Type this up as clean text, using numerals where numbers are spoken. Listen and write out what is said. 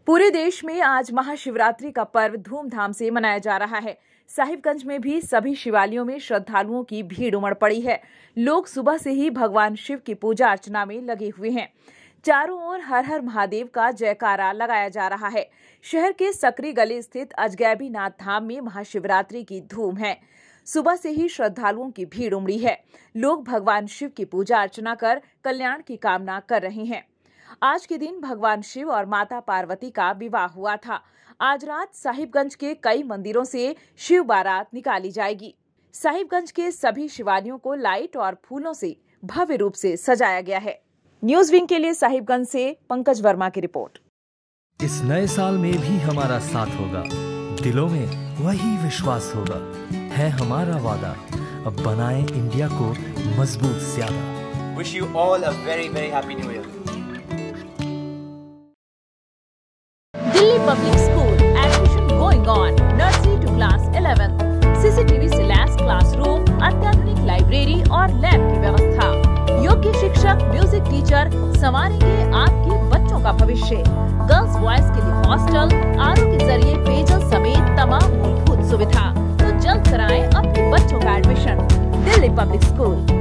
पूरे देश में आज महाशिवरात्रि का पर्व धूमधाम से मनाया जा रहा है। साहिबगंज में भी सभी शिवालयों में श्रद्धालुओं की भीड़ उमड़ पड़ी है। लोग सुबह से ही भगवान शिव की पूजा अर्चना में लगे हुए हैं। चारों ओर हर हर महादेव का जयकारा लगाया जा रहा है। शहर के सकरी गली स्थित अजगैबीनाथ धाम में महाशिवरात्रि की धूम है। सुबह से ही श्रद्धालुओं की भीड़ उमड़ी है। लोग भगवान शिव की पूजा अर्चना कर कल्याण की कामना कर रहे हैं। आज के दिन भगवान शिव और माता पार्वती का विवाह हुआ था। आज रात साहिबगंज के कई मंदिरों से शिव बारात निकाली जाएगी। साहिबगंज के सभी शिवालयों को लाइट और फूलों से भव्य रूप से सजाया गया है। न्यूज विंग के लिए साहिबगंज से पंकज वर्मा की रिपोर्ट। इस नए साल में भी हमारा साथ होगा, दिलों में वही विश्वास होगा, है हमारा वादा, अब बनाएं इंडिया को मजबूत ज्यादा। Wish you all a very happy new year. Delhi Public School admission going on, nursery to class 11, CCTV से लैस क्लासरूम, अत्याधुनिक लाइब्रेरी और लैब की व्यवस्था, योग्य शिक्षक, म्यूजिक टीचर संवारेंगे आपके बच्चों का भविष्य। गर्ल्स बॉयज के लिए हॉस्टल, RO के जरिए पेयजल समेत तमाम मूलभूत सुविधा। तो जल्द कराएं अपने बच्चों का एडमिशन। Delhi Public school.